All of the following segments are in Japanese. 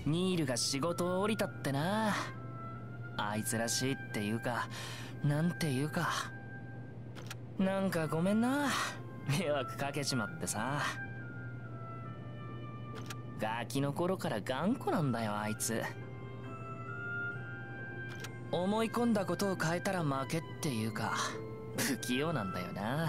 ニールが仕事を降りたってな。あいつらしいっていうか、なんていうか、なんかごめんな、迷惑かけちまってさ。ガキの頃から頑固なんだよあいつ。思い込んだことを変えたら負けっていうか、不器用なんだよな。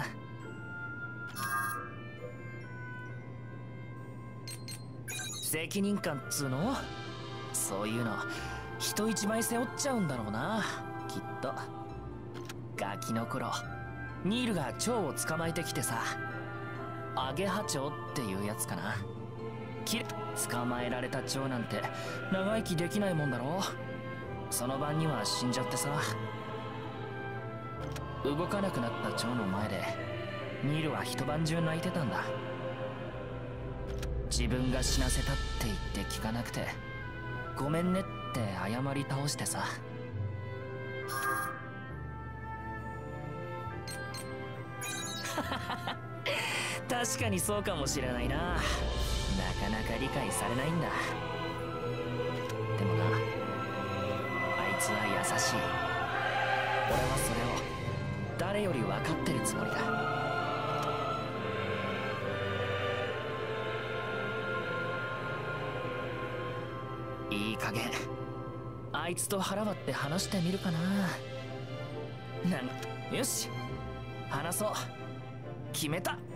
責任感っつうの、そういうの人一倍背負っちゃうんだろうな、きっと。ガキの頃ニールが蝶を捕まえてきてさ、アゲハチョウっていうやつかな。捕まえられた蝶なんて長生きできないもんだろ。その晩には死んじゃってさ。動かなくなった蝶の前でニールは一晩中泣いてたんだ。自分が死なせたって言って聞かなくてごめんねって謝り倒してさ。確かにそうかもしれないな。なかなか理解されないんだ。でもな、あいつは優しい。俺はそれを誰より分かってるつもりだ。いい加減あいつと腹割って話してみるかな。よし、話そう。決めた。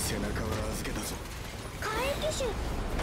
背中は預けたぞ。 火炎騎士いる。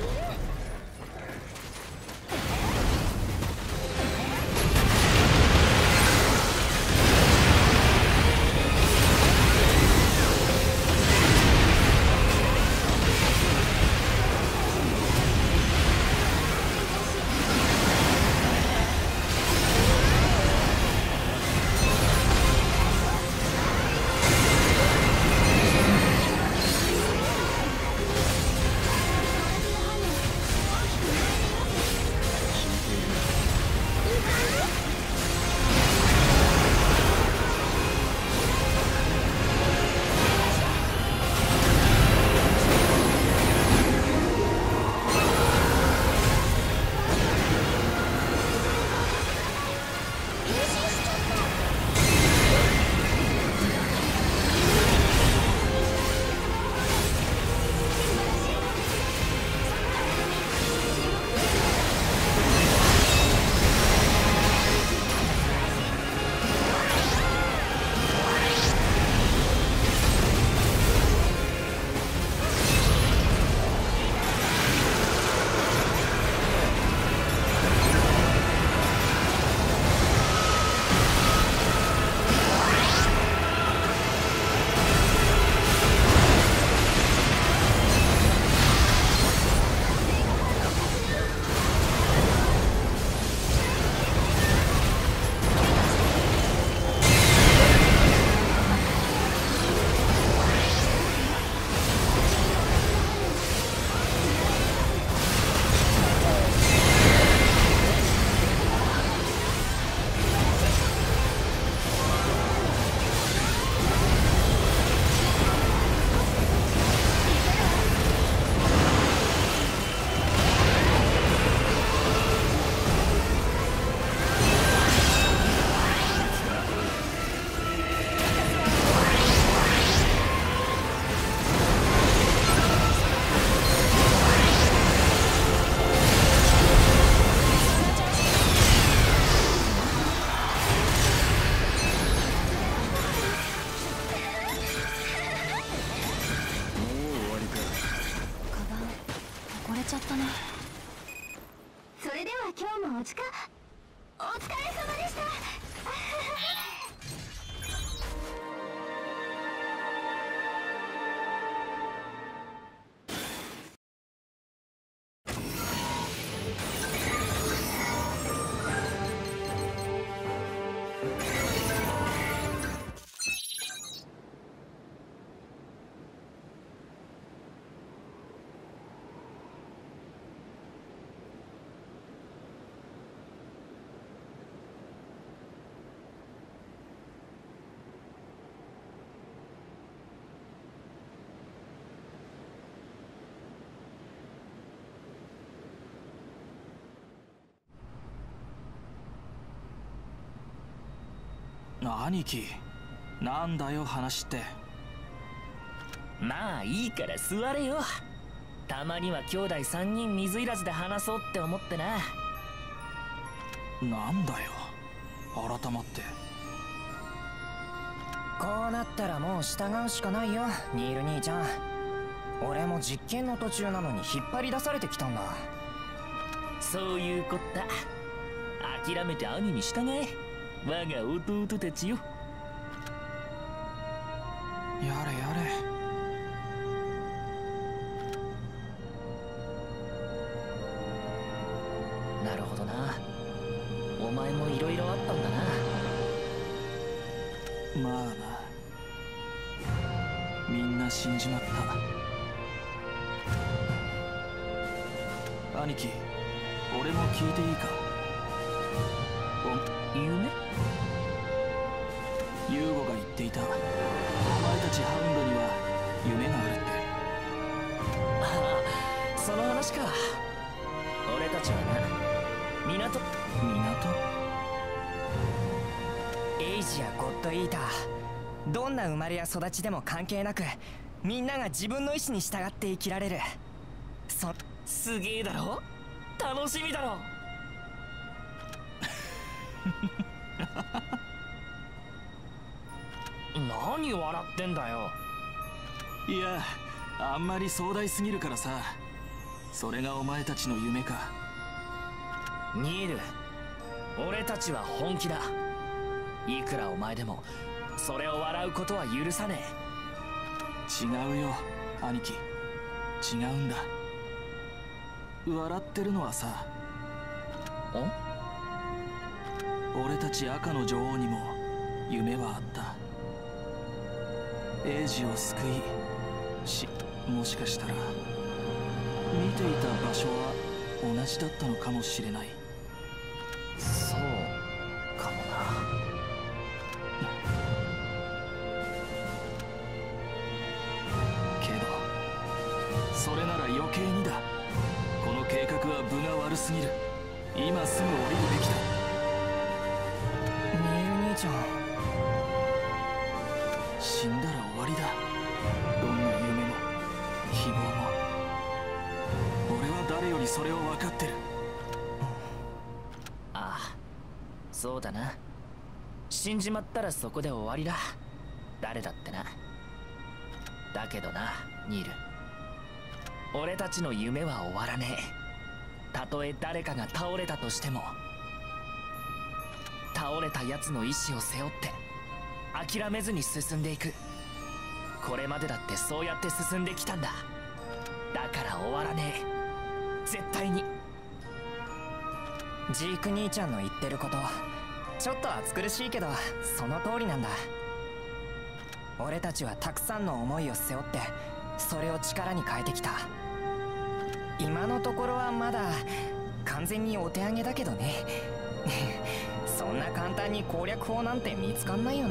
それでは今日もお疲れ様でした。 兄貴、なんだよ話って。 まあいいから座れよ。たまには兄弟3人水入らずで話そうって思ってな。 なんだよ改まって。 こうなったらもう従うしかないよ、ニール兄ちゃん。俺も実験の途中なのに引っ張り出されてきたんだ。 そういうこった。諦めて兄に従え、我が弟たちよ。 やれやれ。 なるほどな。お前もいろいろあったんだな。 まあな、みんな死んじまった。兄貴、俺も聞いていいか。 夢？ ユーゴが言っていた。お前たちハウンドには夢があるって。 ああ、その話か。俺たちはな、港エイジやゴッドイーター、どんな生まれや育ちでも関係なく、みんなが自分の意志に従って生きられる。 すげえだろ。楽しみだろ。 何笑ってんだよ。 いや、 あんまり壮大すぎるからさ。それがお前たちの夢か。 ニール、俺たちは本気だ。いくらお前でもそれを笑うことは許さね違うよ兄貴、違うんだ。笑ってるのはさ、 え。 俺たち赤の女王にも夢はあった。エイジを救い、もしかしたら見ていた場所は同じだったのかもしれない。 そうかもな。 けどそれなら余計にだ。この計画は分が悪すぎる。今すぐ降りるべきだ。 ニール兄ちゃん、 死んだら終わりだ。どんな夢も希望も。俺は誰よりそれを分かってる。 ああ、そうだな。死んじまったらそこで終わりだ。誰だってな。だけどな、ニール、俺たちの夢は終わらねえ。たとえ誰かが倒れたとしても、倒れた奴の意志を背負って諦めずに進んでいく。これまでだってそうやって進んできたんだ。だから終わらねえ、絶対に。 ジーク兄ちゃんの言ってること、ちょっと暑苦しいけどその通りなんだ。俺たちはたくさんの思いを背負ってそれを力に変えてきた。今のところはまだ完全にお手上げだけどね。そんな簡単に攻略法なんて見つかんないよな。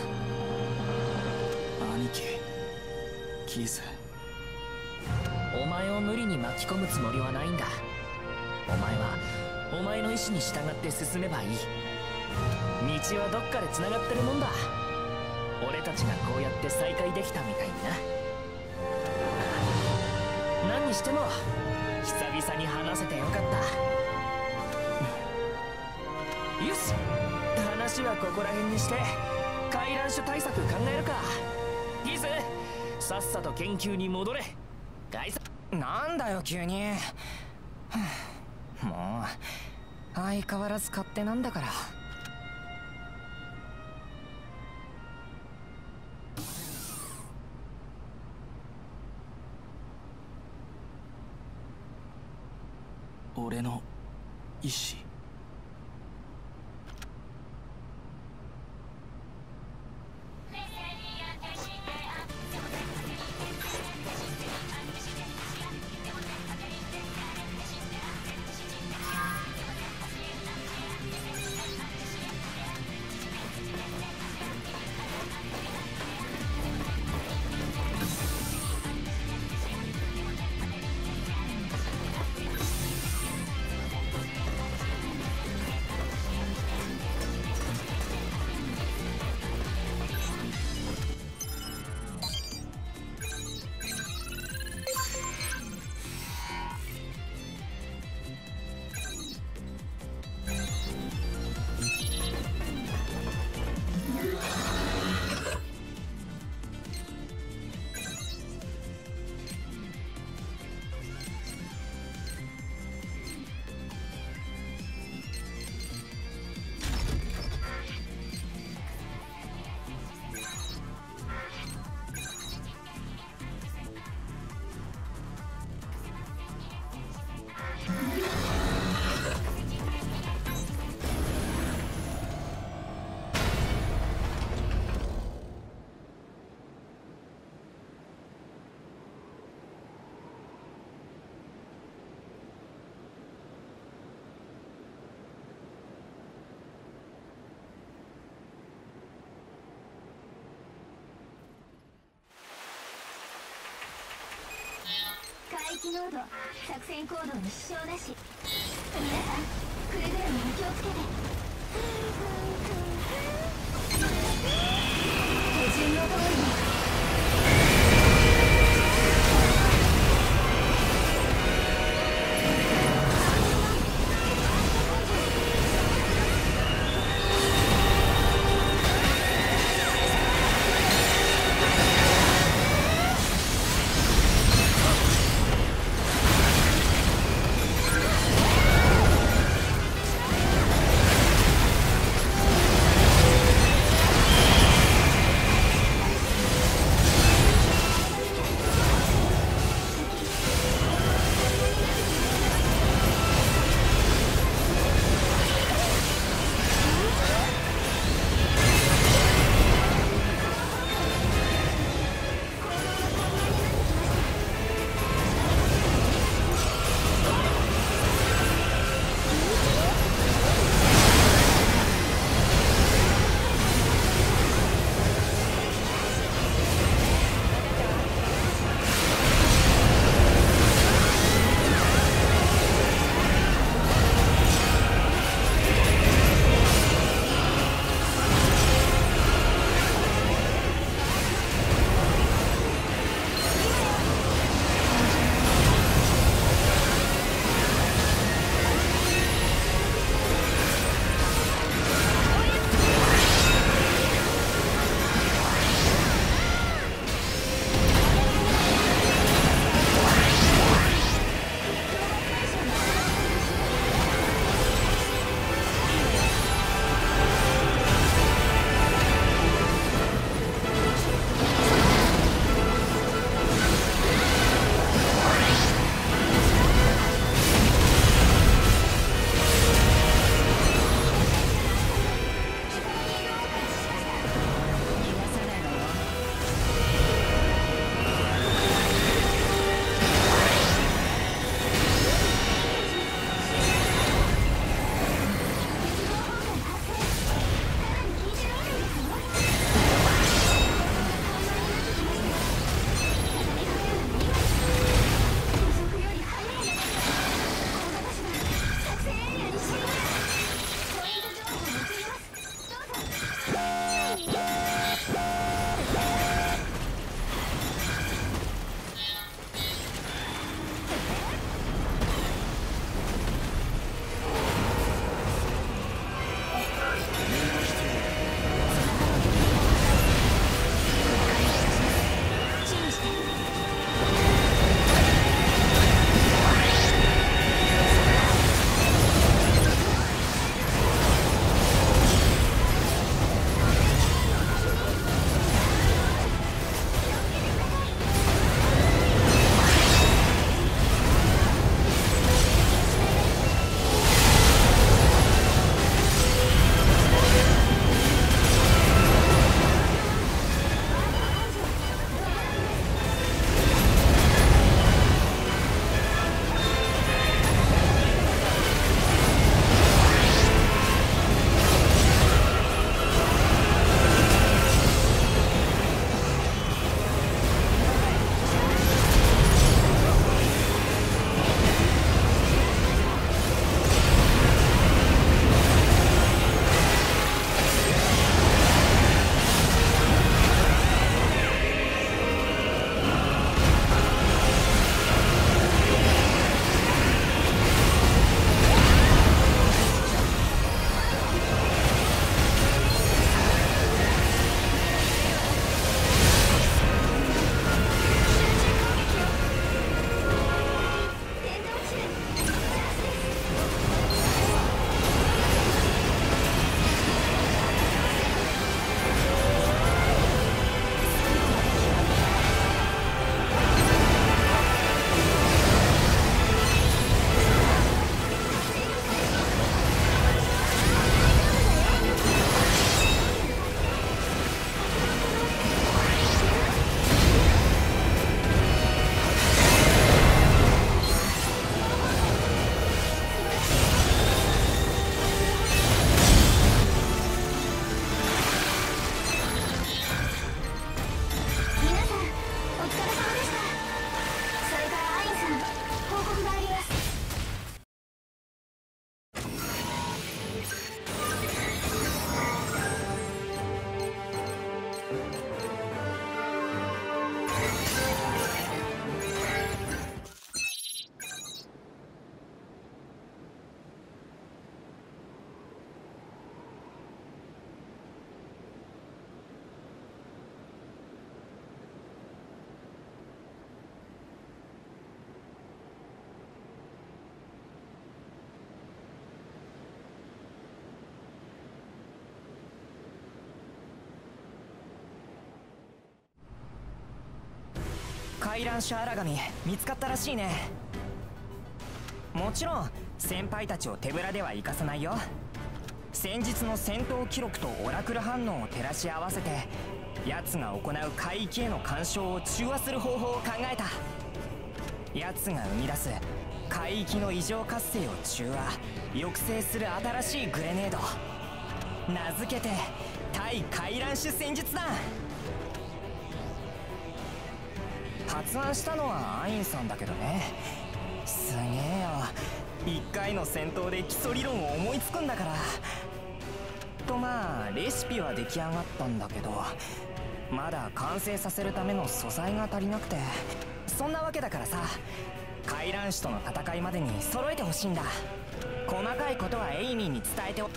兄貴、キース、 お前を無理に巻き込むつもりはないんだ。お前はお前の意志に従って進めばいい。道はどっかで繋がってるもんだ。俺たちがこうやって再会できたみたいにな。何にしても久々に話せてよかった。よし、話はここら辺にして回覧書対策考えるか。ギス、さっさと研究に戻れ。 なんだよ急に。もう相変わらず勝手なんだから。 俺の意志。 海域濃度作戦行動に支障なし。皆さんくれぐれもお気をつけて。手順の通りに。 回覧種荒神見つかったらしいね。もちろん先輩たちを手ぶらでは行かせないよ。先日の戦闘記録とオラクル反応を照らし合わせて奴が行う海域への干渉を中和する方法を考えた。奴が生み出す海域の異常活性を中和抑制する新しいグレネード、名付けて対回覧種戦術弾。発案したのはアインさんだけどね。すげえよ、1回の戦闘で基礎理論を思いつくんだから。とまあレシピは出来上がったんだけど、まだ完成させるための素材が足りなくて。そんなわけだからさ、回覧種との戦いまでに揃えてほしいんだ。細かいことはエイミーに伝えてお。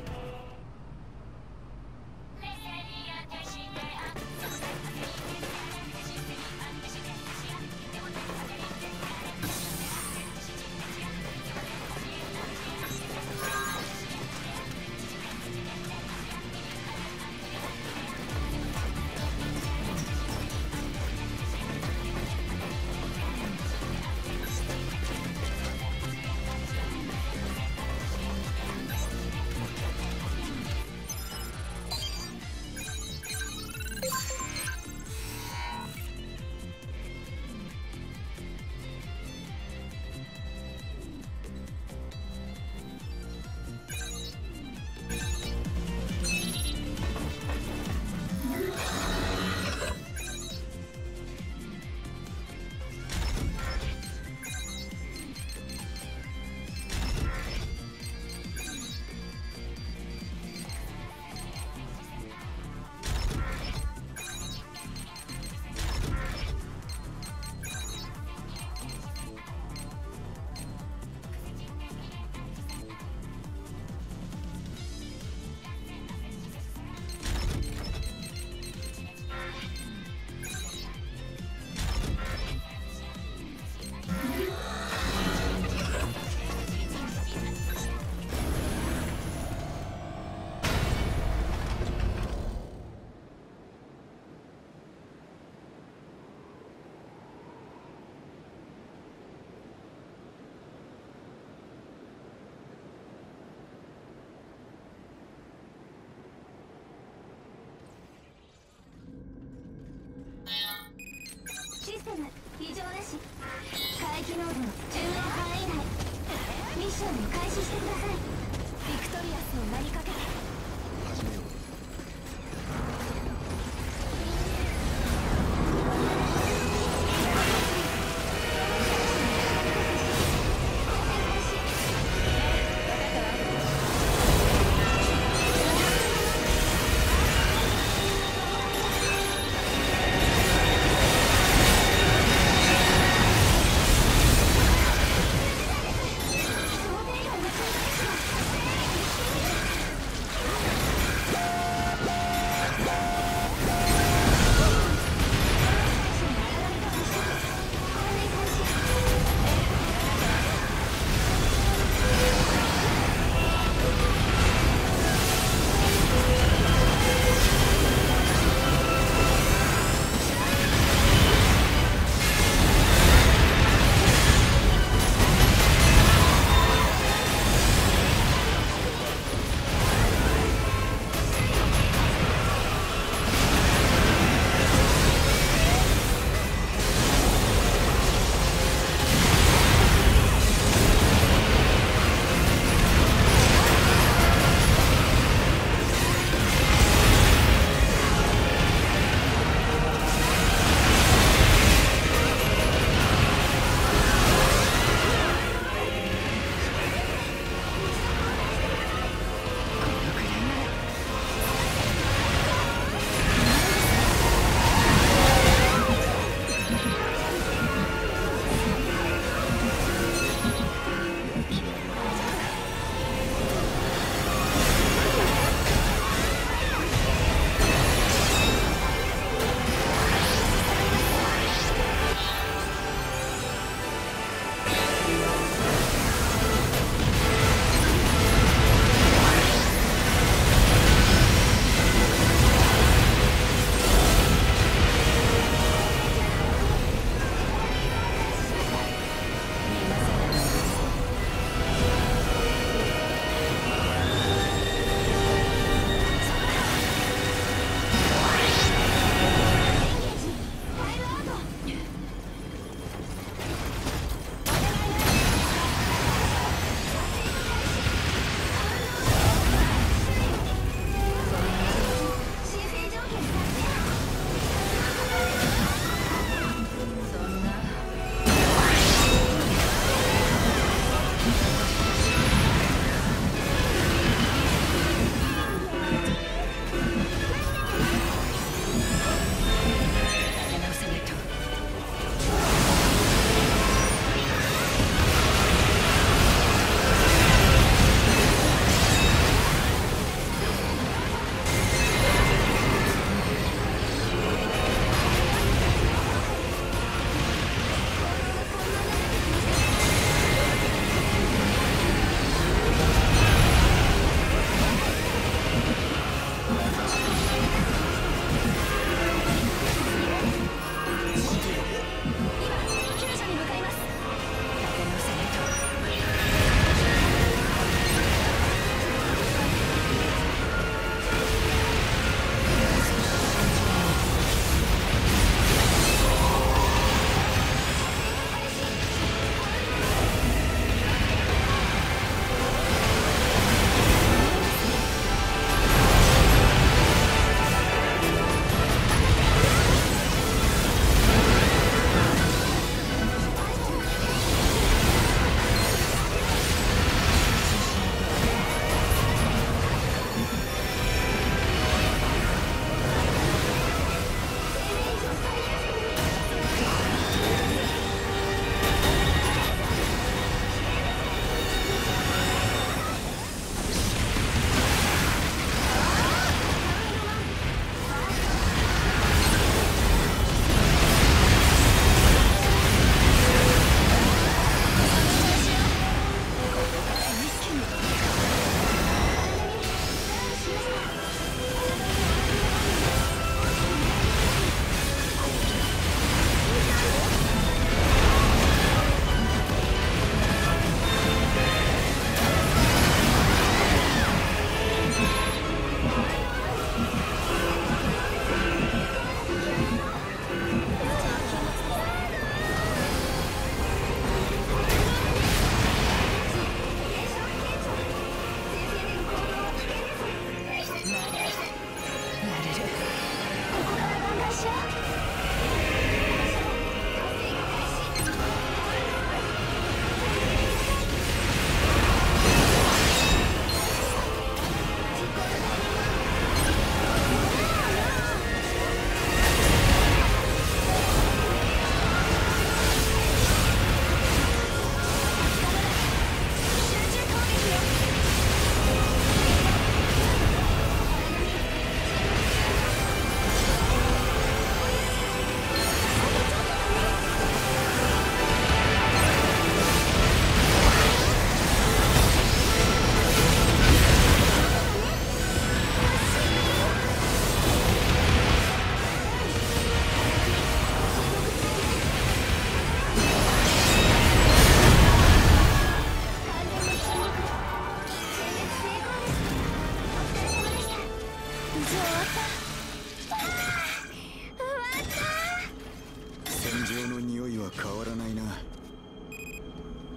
システム異常なし。海域濃度10円範囲内。ミッションを開始してください。ビクトリアスを名にかけて始めよう。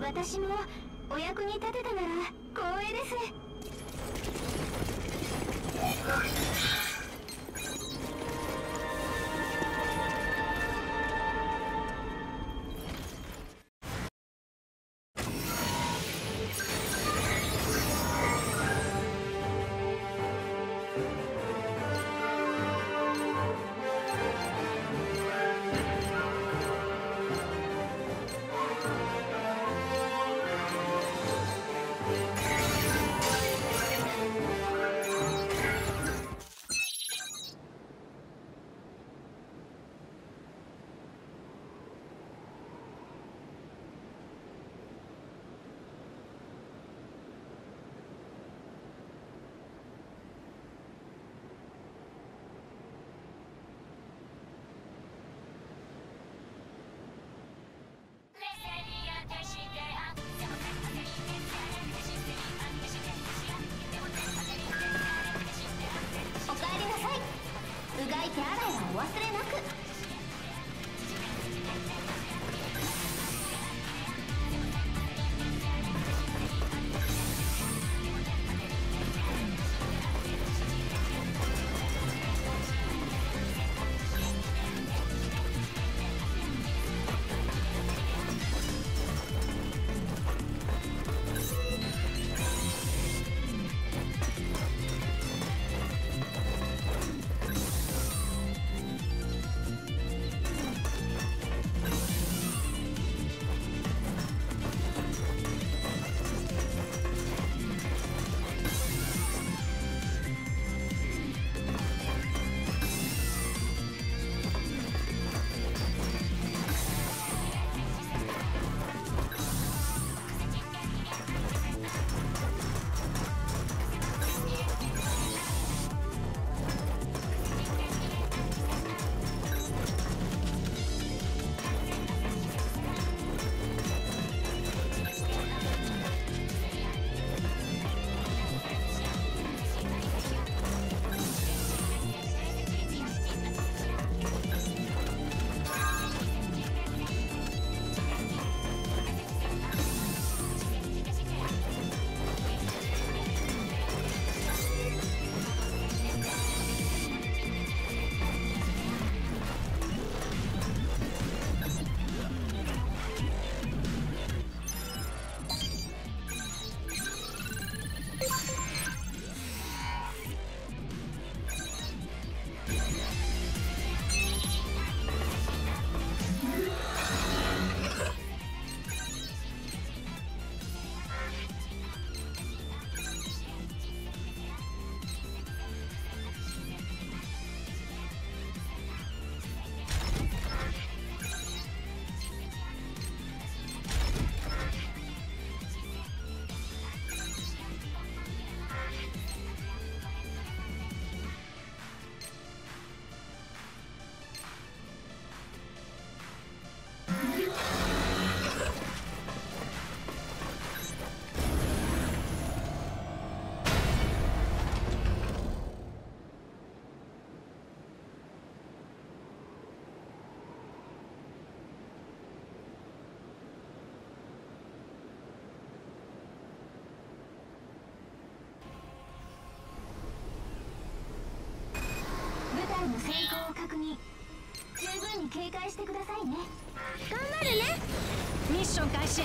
私もお役に立てたなら光栄です。うがい手洗いはお忘れなく。の先行を確認。十分に警戒してくださいね。頑張るね。ミッション開始。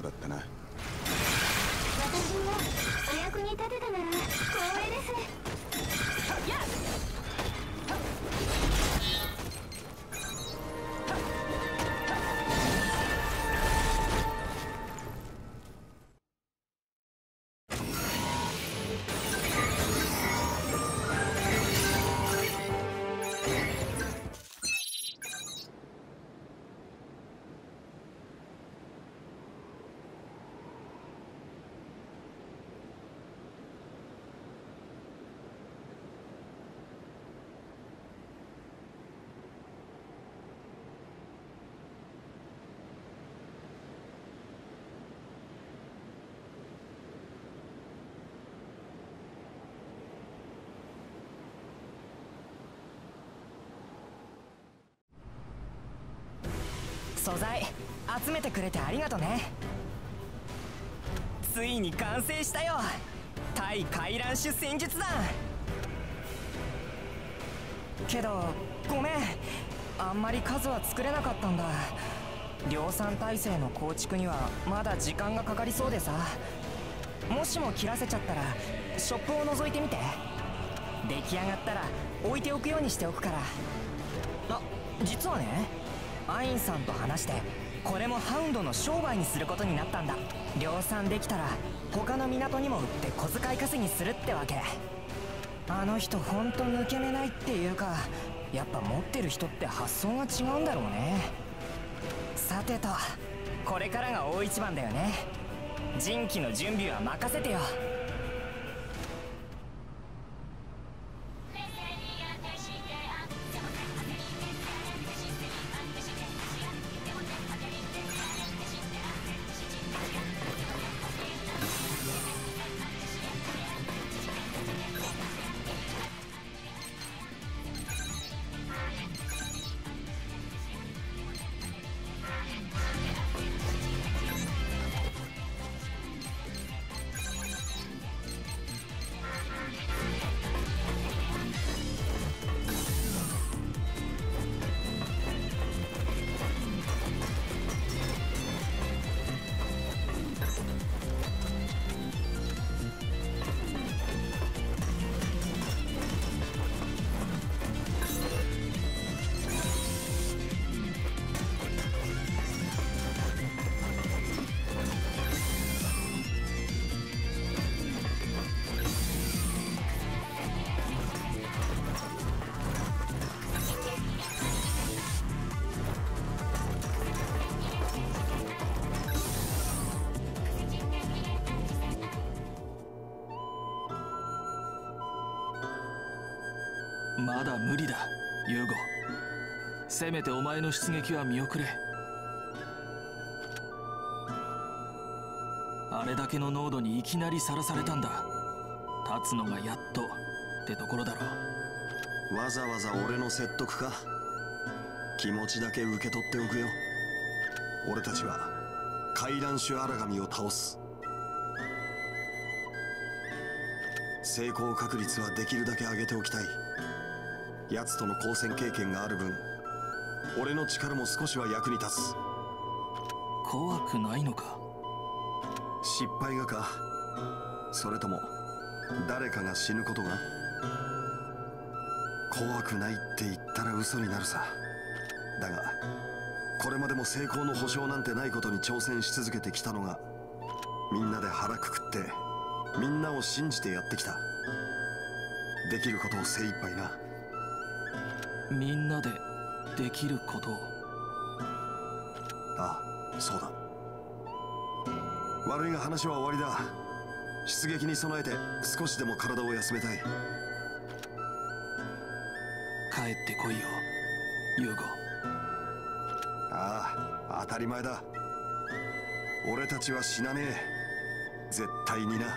だったな。 私もお役に立てたなら光栄です。 素材集めてくれてありがとね。ついに完成したよ、対回覧種戦術弾。けどごめん、あんまり数は作れなかったんだ。量産体制の構築にはまだ時間がかかりそうでさ。もしも切らせちゃったらショップを覗いてみて。出来上がったら置いておくようにしておくから。あ、実はね、アインさんと話してこれもハウンドの商売にすることになったんだ。量産できたら他の港にも売って小遣い稼ぎするってわけ。あの人ほんと抜け目ないっていうか、やっぱ持ってる人って発想が違うんだろうね。さてと、これからが大一番だよね。人機の準備は任せてよ。 まだ無理だユーゴ。せめてお前の出撃は見送れ。あれだけの濃度にいきなりさらされたんだ。立つのがやっとってところだろう。 わざわざ俺の説得か。気持ちだけ受け取っておくよ。俺たちは回覧種荒神を倒す。成功確率はできるだけ上げておきたい。奴との交戦経験がある分、俺の力も少しは役に立つ。 怖くないのか。 失敗がか、それとも誰かが死ぬことが。怖くないって言ったら嘘になるさ。だがこれまでも成功の保証なんてないことに挑戦し続けてきたのが、みんなで腹くくってみんなを信じてやってきた。できることを精一杯な。 みんなでできることを。 ああ、そうだ。悪いが話は終わりだ。出撃に備えて少しでも体を休めたい。 帰ってこいよユーゴ。 ああ、当たり前だ。俺たちは死なねえ、絶対にな。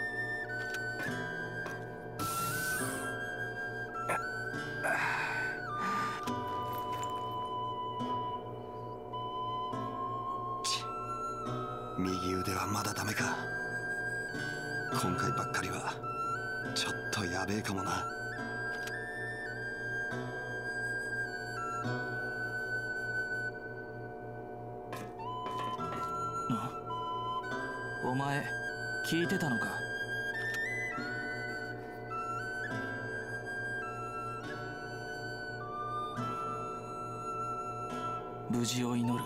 右腕はまだダメか。今回ばっかりはちょっとやべえかもな。 お前聞いてたのか？無事を祈る。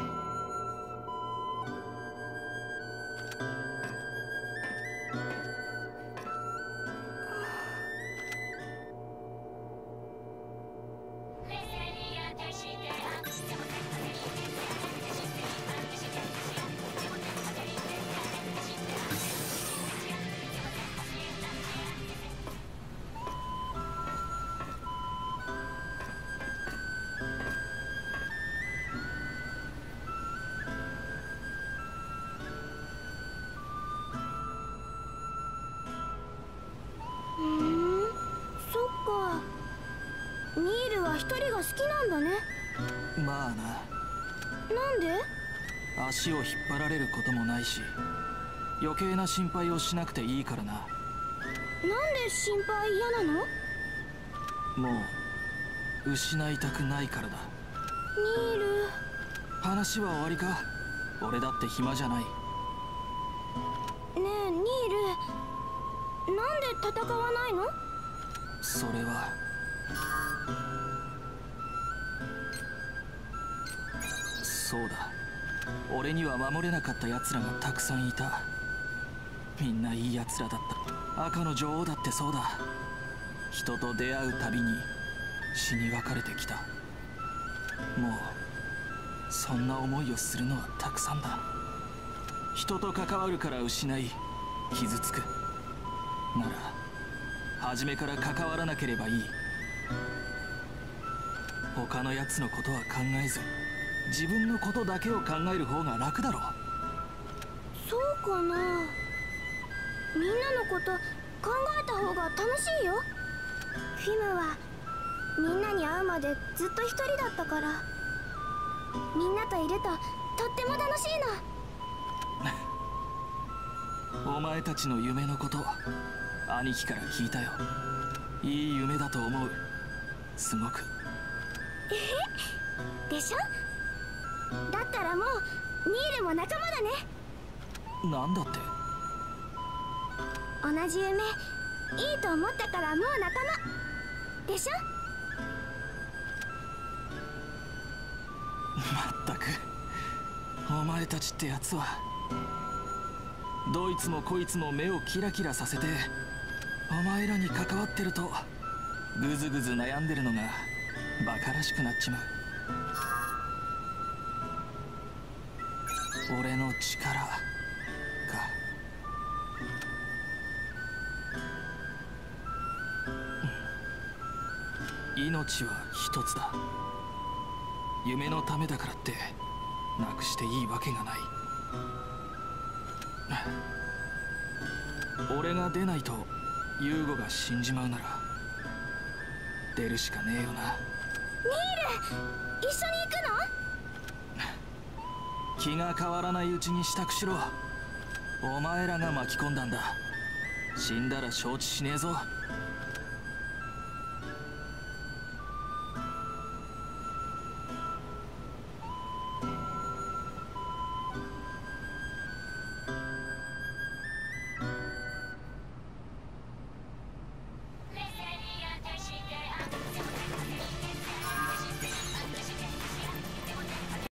ニールは一人が好きなんだね。 まあな。 なんで？ 足を引っ張られることもないし、余計な心配をしなくていいからな。 なんで心配嫌なの？ もう失いたくないからだ。 ニール。 話は終わりか？俺だって暇じゃない。 ねえニール、なんで戦わないの？ それはそうだ。俺には守れなかった奴らがたくさんいた。みんないい奴らだった。赤の女王だってそうだ。人と出会うたびに死に別れてきた。もうそんな思いをするのはたくさんだ。人と関わるから失い傷つくなら初めから関わらなければいい。他の奴のことは考えず自分のことだけを考える方が楽だろう。 そうかな。みんなのこと考えた方が楽しいよ。フィムはみんなに会うまでずっと一人だったから、みんなといるととっても楽しいの。お前たちの夢のこと兄貴から聞いたよ。いい夢だと思う。すごく。 でしょ？だったらもうニールも仲間だね。 なんだって？ 同じ夢いいと思ったからもう仲間でしょ？ まったくお前たちってやつはどいつもこいつも目をキラキラさせてお前らに関わってるとぐずぐず悩んでるのがバカらしくなっちまう。俺の力か。命は一つだ。夢のためだからってなくしていいわけがない。俺が出ないとユーゴが死んじまうなら出るしかねえよな。 ニール、一緒に行くの？ 気が変わらないうちに支度しろ。お前らが巻き込んだんだ。死んだら承知しねえぞ。